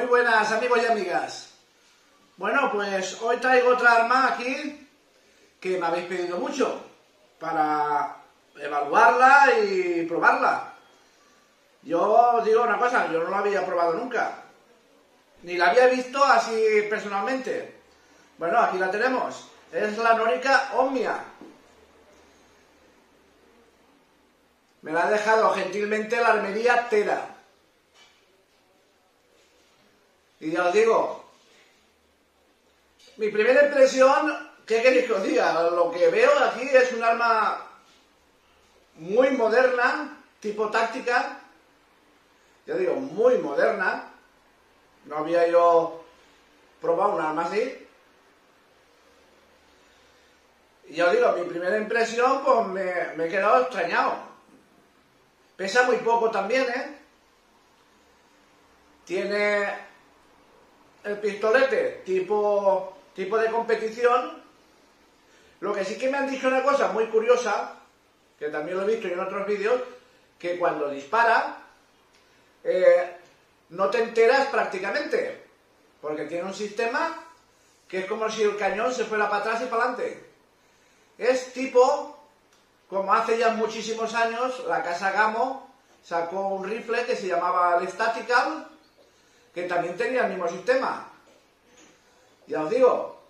buenas amigos y amigas. Bueno, pues hoy traigo otra arma aquí que me habéis pedido mucho para evaluarla y probarla. Yo os digo una cosa, yo no la había probado nunca, ni la había visto así personalmente. Bueno, aquí la tenemos, es la Norica Omnia. Me la ha dejado gentilmente la armería Tera. Y ya os digo, mi primera impresión, ¿qué queréis que os diga? Lo que veo aquí es un arma muy moderna, tipo táctica. Ya digo, muy moderna. No había yo probado un arma así. Y ya os digo, mi primera impresión, pues me he quedado extrañado. Pesa muy poco también, ¿eh? Tiene el pistolete tipo de competición. Lo que sí que me han dicho una cosa muy curiosa, que también lo he visto en otros vídeos, que cuando dispara no te enteras prácticamente, porque tiene un sistema que es como si el cañón se fuera para atrás y para adelante. Es tipo, como hace ya muchísimos años, la casa Gamo sacó un rifle que se llamaba el Statical, que también tenía el mismo sistema. Ya os digo,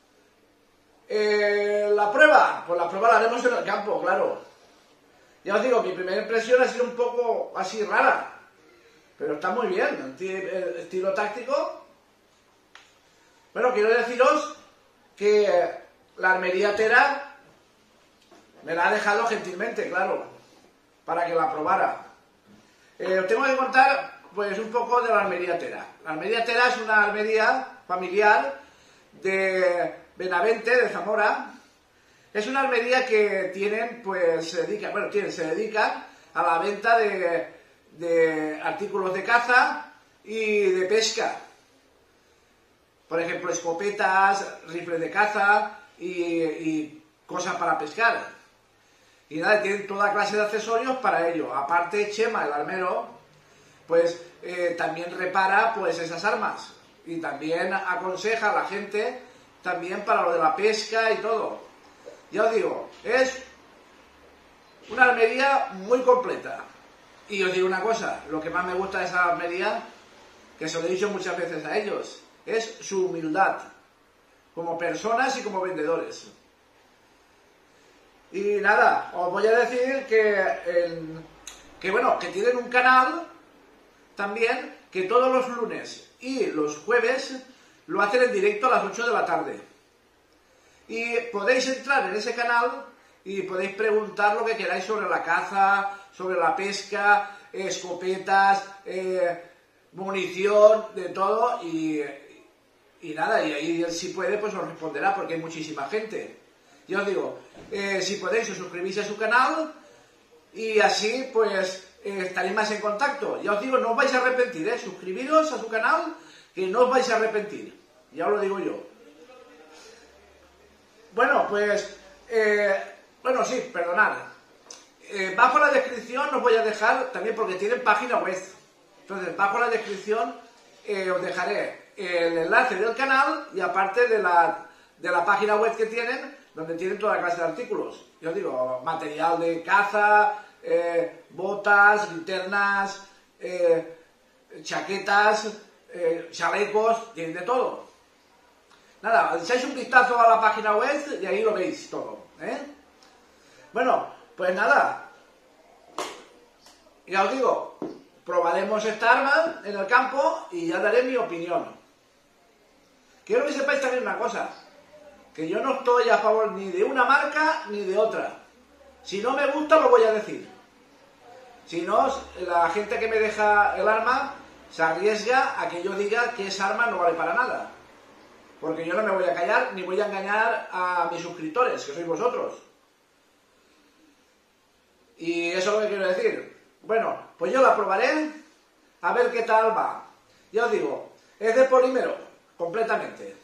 la prueba, pues la prueba la haremos en el campo, claro. Ya os digo, mi primera impresión ha sido un poco así rara, pero está muy bien, el estilo táctico. Bueno, quiero deciros que la armería Tera me la ha dejado gentilmente, claro, para que la probara. Os tengo que contar pues un poco de la armería Tera. La armería Tera es una armería familiar de Benavente, de Zamora. Es una armería que tienen, pues se dedican a la venta de artículos de caza y de pesca. Por ejemplo, escopetas, rifles de caza y cosas para pescar. Y nada, tienen toda clase de accesorios para ello. Aparte, Chema, el armero, pues también repara pues esas armas. Y también aconseja a la gente también para lo de la pesca y todo. Ya os digo, es una armería muy completa. Y os digo una cosa, lo que más me gusta de esa armería, que se lo he dicho muchas veces a ellos, es su humildad, como personas y como vendedores. Y nada, os voy a decir que bueno, que tienen un canal también, que todos los lunes y los jueves lo hacen en directo a las 8 de la tarde. Y podéis entrar en ese canal y podéis preguntar lo que queráis sobre la caza, sobre la pesca, escopetas, munición, de todo. Y nada, y ahí si puede pues os responderá, porque hay muchísima gente. Ya os digo, si podéis os suscribís a su canal y así pues estaréis más en contacto. Ya os digo, no os vais a arrepentir, suscribiros a su canal, que no os vais a arrepentir, ya os lo digo yo. Bueno, pues, bueno, sí, perdonad. Bajo la descripción os voy a dejar, también porque tienen página web. Entonces, bajo la descripción os dejaré el enlace del canal y aparte de la página web que tienen, donde tienen toda clase de artículos. Yo os digo, material de caza, botas, linternas, chaquetas, chalecos, tienen de todo. Nada, echáis un vistazo a la página web y ahí lo veis todo, ¿eh? Bueno, pues nada, ya os digo, probaremos esta arma en el campo y ya daré mi opinión. Quiero que sepáis también una cosa, que yo no estoy a favor ni de una marca ni de otra. Si no me gusta lo voy a decir. Si no, la gente que me deja el arma se arriesga a que yo diga que esa arma no vale para nada. Porque yo no me voy a callar ni voy a engañar a mis suscriptores, que sois vosotros. Y eso es lo que quiero decir. Bueno, pues yo la probaré, a ver qué tal va. Ya os digo, es de polímero, completamente.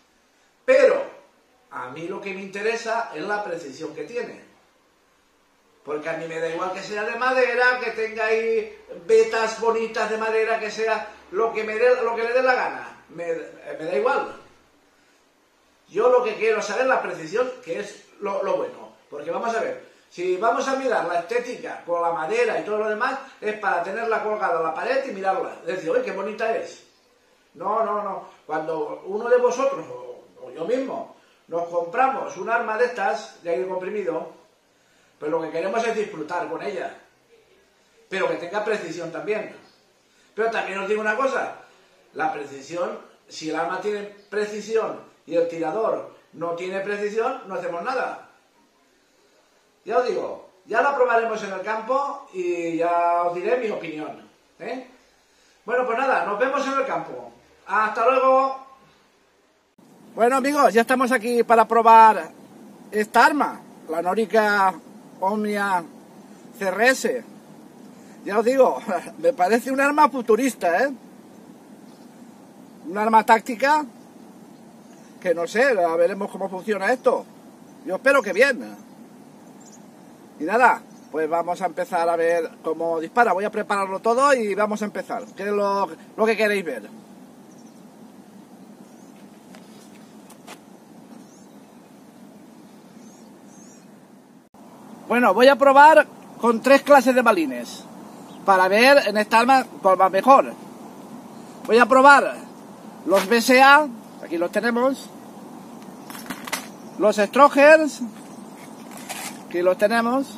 Pero a mí lo que me interesa es la precisión que tiene. Porque a mí me da igual que sea de madera, que tenga ahí vetas bonitas de madera, que sea lo que le dé la gana. Me da igual. Yo lo que quiero saber es la precisión, que es lo bueno. Porque vamos a ver, si vamos a mirar la estética con la madera y todo lo demás, es para tenerla colgada a la pared y mirarla. Es decir, oye, qué bonita es. No. Cuando uno de vosotros, o yo mismo, nos compramos un arma de estas, de aire comprimido, pues lo que queremos es disfrutar con ella. Pero que tenga precisión también. Pero también os digo una cosa, la precisión, si el arma tiene precisión y el tirador no tiene precisión, no hacemos nada. Ya os digo, ya la probaremos en el campo y ya os diré mi opinión. Bueno, pues nada, nos vemos en el campo. ¡Hasta luego! Bueno, amigos, ya estamos aquí para probar esta arma, la Norica Omnia CRS. Ya os digo, me parece un arma futurista, un arma táctica que no sé, veremos cómo funciona esto. Yo espero que bien. Y nada, pues vamos a empezar a ver cómo dispara. Voy a prepararlo todo y vamos a empezar. ¿Qué es lo que queréis ver? Bueno, voy a probar con 3 clases de balines para ver en esta arma cuál va mejor. Voy a probar los BSA, aquí los tenemos, los Strogers, aquí los tenemos,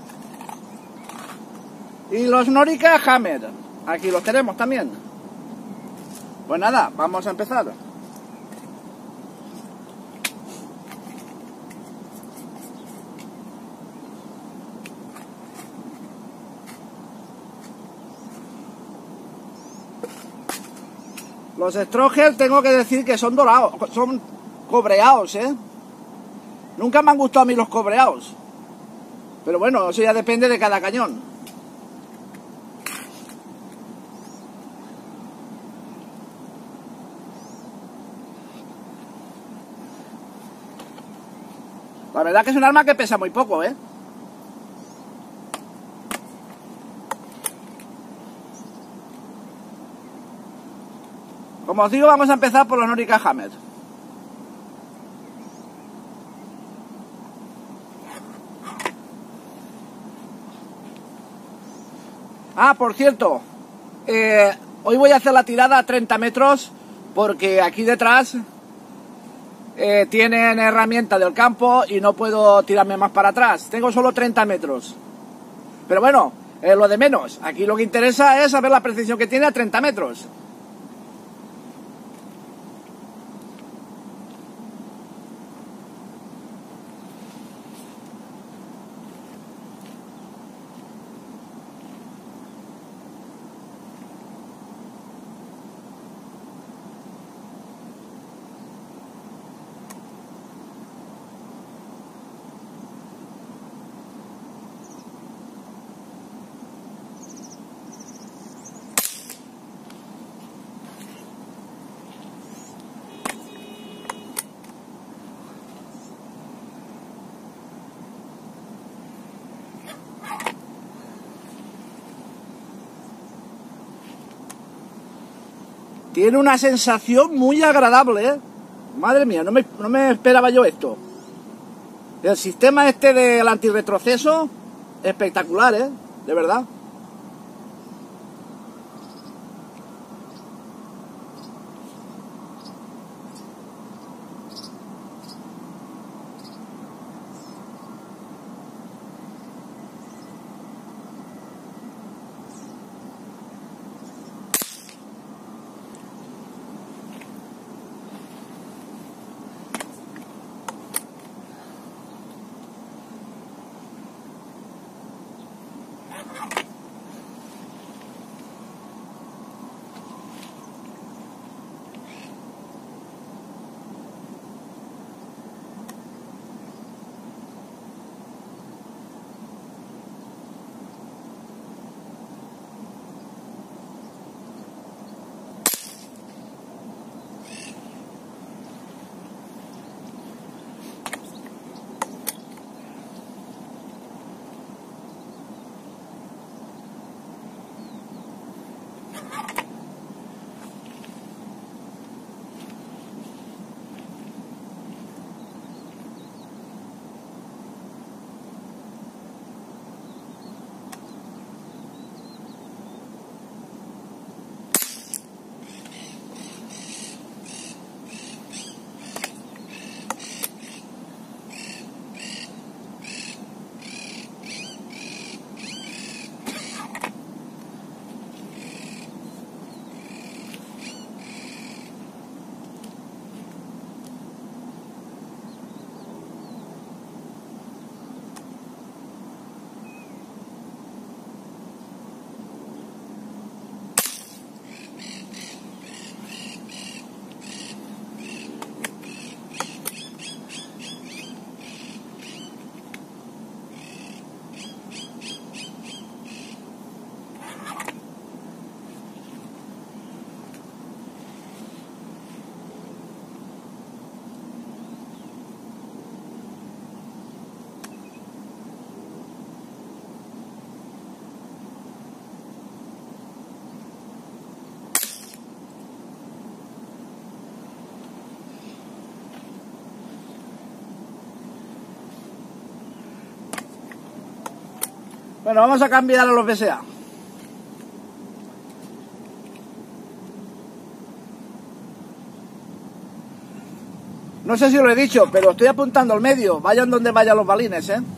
y los Norica Hammer, aquí los tenemos también. Pues nada, vamos a empezar. Los Strogers tengo que decir que son dorados, son cobreados, Nunca me han gustado a mí los cobreados. Pero bueno, eso ya depende de cada cañón. La verdad que es un arma que pesa muy poco, Como os digo, vamos a empezar por los Norica Hammer. Ah, por cierto, hoy voy a hacer la tirada a 30 metros porque aquí detrás tienen herramienta del campo y no puedo tirarme más para atrás. Tengo solo 30 metros. Pero bueno, lo de menos. Aquí lo que interesa es saber la precisión que tiene a 30 metros. Tiene una sensación muy agradable, Madre mía, no me esperaba yo esto. El sistema este del antirretroceso, espectacular, de verdad. Bueno, vamos a cambiar a los BSA. No sé si lo he dicho, pero estoy apuntando al medio. Vayan donde vayan los balines, ¿eh?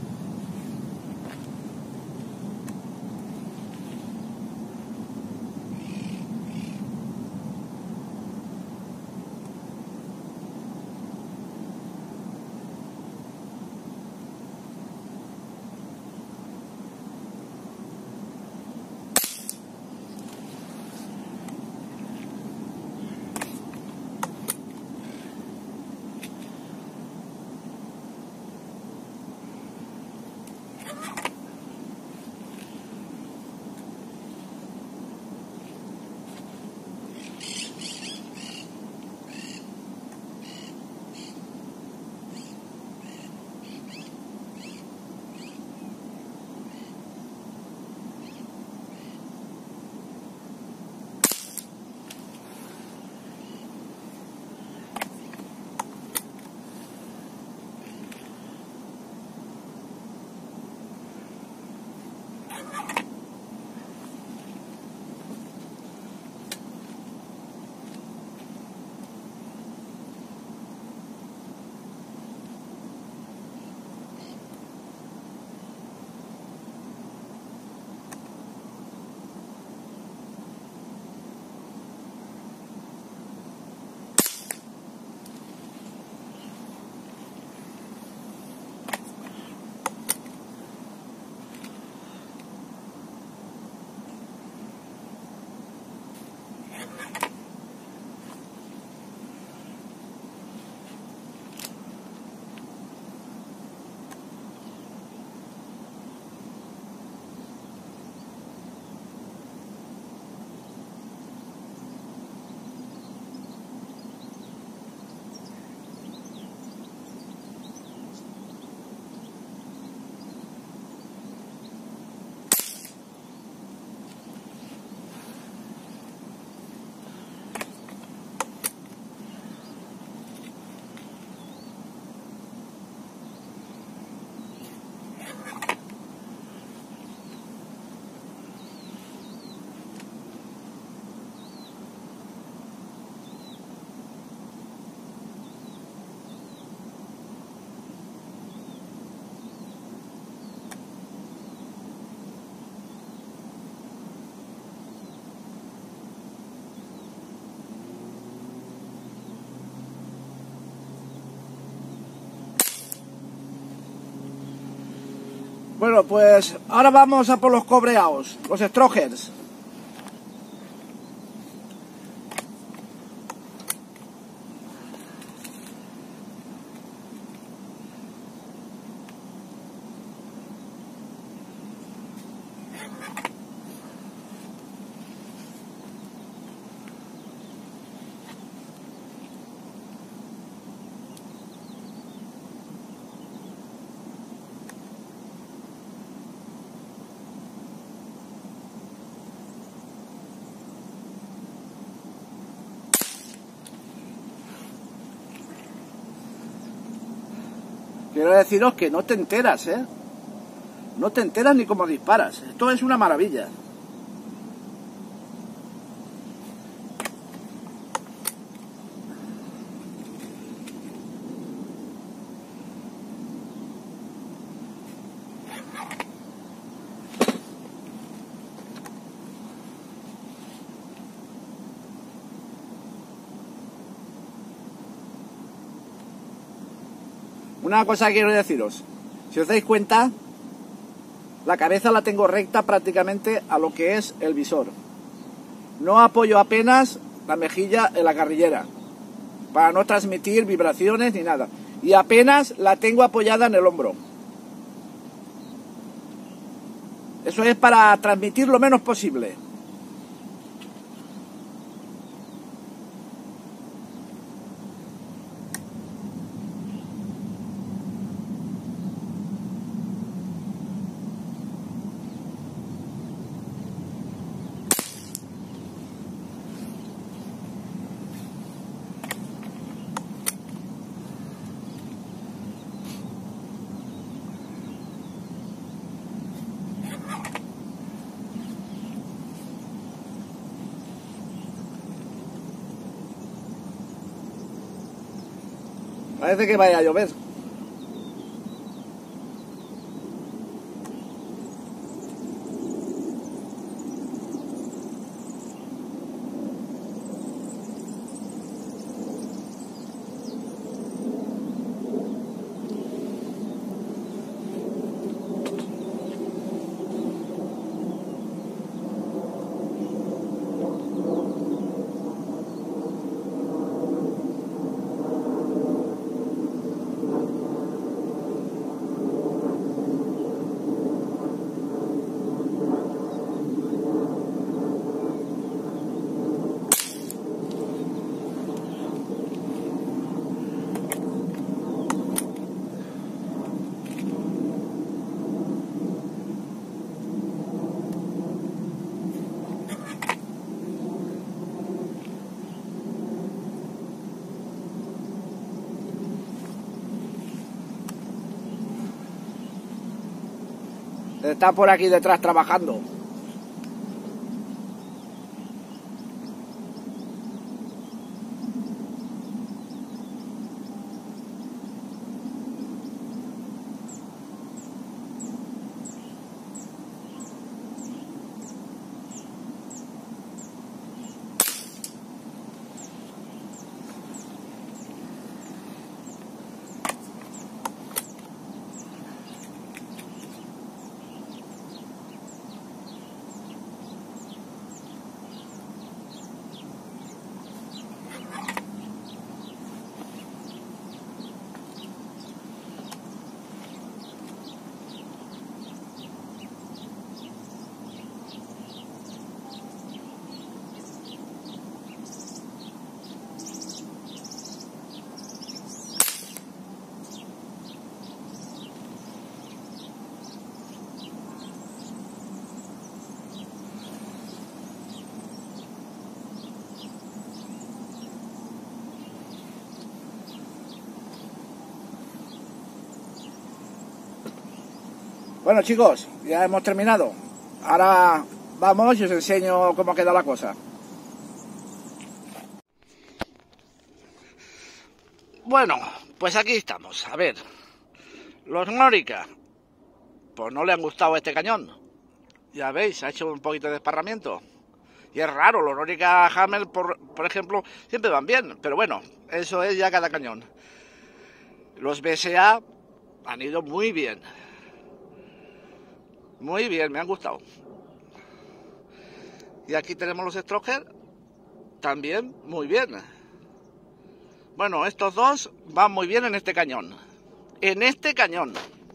Bueno, pues ahora vamos a por los cobreados, los strokers. Quiero deciros que no te enteras, ¿eh? No te enteras ni cómo disparas. Esto es una maravilla. Una cosa que quiero deciros, si os dais cuenta, la cabeza la tengo recta prácticamente a lo que es el visor. No apoyo apenas la mejilla en la carrillera, para no transmitir vibraciones ni nada. Y apenas la tengo apoyada en el hombro. Eso es para transmitir lo menos posible. Parece que vaya a llover. Está por aquí detrás trabajando. Bueno, chicos, ya hemos terminado. Ahora vamos y os enseño cómo queda la cosa. Bueno, pues aquí estamos. A ver, los Norica, pues no le han gustado este cañón. Ya veis, ha hecho un poquito de desparramiento. Y es raro, los Norica Hammer, por ejemplo, siempre van bien. Pero bueno, eso es ya cada cañón. Los BSA han ido muy bien. Muy bien, me han gustado. Y aquí tenemos los Stroker, también muy bien. Bueno, estos dos van muy bien en este cañón. En este cañón.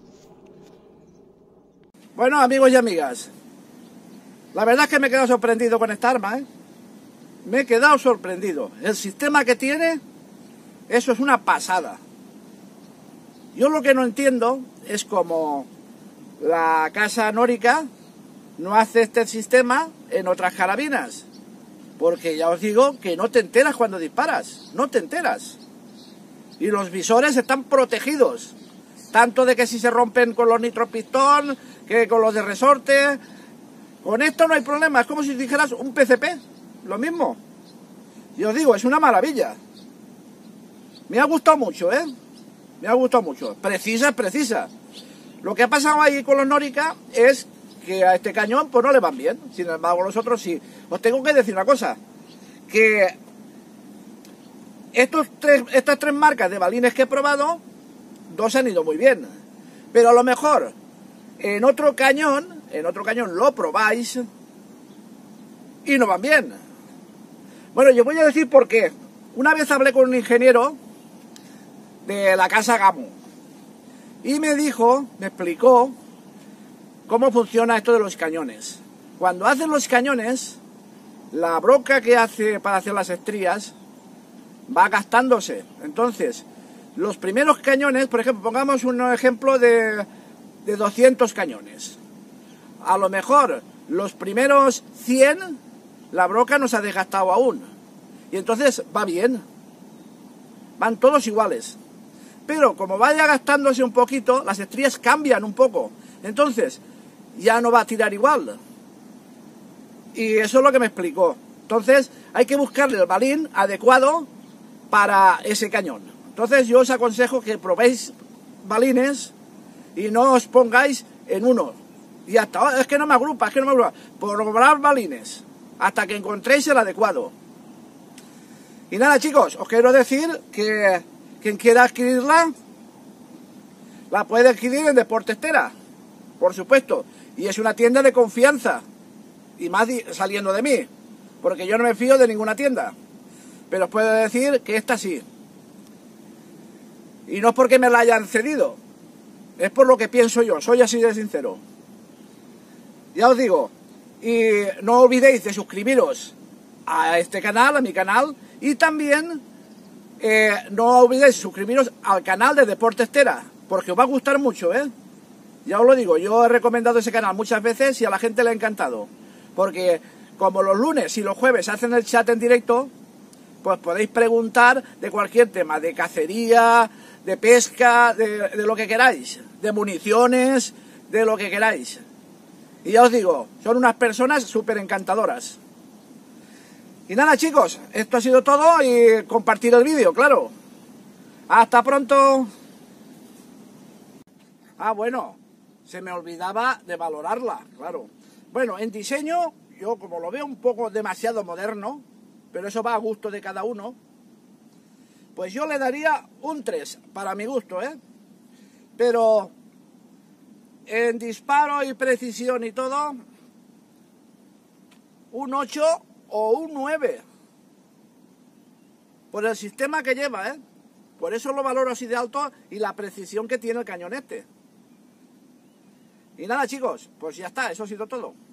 Bueno, amigos y amigas, la verdad es que me he quedado sorprendido con esta arma, ¿eh? Me he quedado sorprendido. El sistema que tiene, eso es una pasada. Yo lo que no entiendo es cómo la casa Norica no hace este sistema en otras carabinas, porque ya os digo que no te enteras cuando disparas, no te enteras. Y los visores están protegidos, tanto de que si se rompen con los nitropistón, que con los de resorte. Con esto no hay problema, es como si dijeras un PCP, lo mismo. Y os digo, es una maravilla. Me ha gustado mucho, ¿eh? Me ha gustado mucho. Precisa es precisa. Lo que ha pasado ahí con los Norica es que a este cañón pues no le van bien. Sin embargo, los otros sí. Os tengo que decir una cosa. Que estas tres marcas de balines que he probado, dos han ido muy bien. Pero a lo mejor en otro cañón lo probáis y no van bien. Bueno, yo voy a decir por qué. Una vez hablé con un ingeniero de la casa Gamo. Y me explicó cómo funciona esto de los cañones. Cuando hacen los cañones, la broca que hace para hacer las estrías va gastándose. Entonces, los primeros cañones, por ejemplo, pongamos un ejemplo de 200 cañones. A lo mejor los primeros 100, la broca no se ha desgastado aún. Y entonces va bien. Van todos iguales. Pero como vaya gastándose un poquito, las estrías cambian un poco. Entonces, ya no va a tirar igual. Y eso es lo que me explicó. Entonces, hay que buscarle el balín adecuado para ese cañón. Entonces yo os aconsejo que probéis balines y no os pongáis en uno. Y hasta ahora, es que no me agrupa, Probar balines hasta que encontréis el adecuado. Y nada, chicos, os quiero decir que quien quiera adquirirla, la puede adquirir en Deportes Tera, por supuesto. Y es una tienda de confianza, y más saliendo de mí, porque yo no me fío de ninguna tienda. Pero os puedo decir que esta sí. Y no es porque me la hayan cedido, es por lo que pienso yo, soy así de sincero. Ya os digo, y no olvidéis de suscribiros a este canal, a mi canal, y también no olvidéis suscribiros al canal de Deportes Tera, porque os va a gustar mucho, ¿eh? Ya os lo digo, yo he recomendado ese canal muchas veces y a la gente le ha encantado, porque como los lunes y los jueves hacen el chat en directo, pues podéis preguntar de cualquier tema, de cacería, de pesca, de lo que queráis, de municiones, de lo que queráis. Y ya os digo, son unas personas súper encantadoras. Y nada, chicos, esto ha sido todo y compartir el vídeo, claro. ¡Hasta pronto! Ah, bueno, se me olvidaba de valorarla, claro. Bueno, en diseño, yo como lo veo un poco demasiado moderno, pero eso va a gusto de cada uno, pues yo le daría un 3, para mi gusto, ¿eh? Pero en disparo y precisión y todo, un 8 o un 9. Por el sistema que lleva, ¿eh? Por eso lo valoro así de alto y la precisión que tiene el cañonete. Y nada, chicos, pues ya está, eso ha sido todo.